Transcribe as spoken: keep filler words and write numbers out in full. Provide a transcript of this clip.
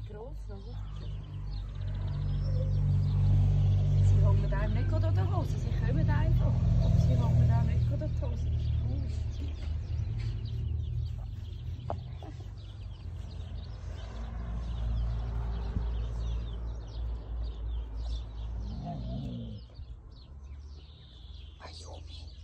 gross, oder? Sie hängen einem nicht an der Hose, sie kommen einfach. Aber sie hängen einem nicht an der Hose. Ayumi.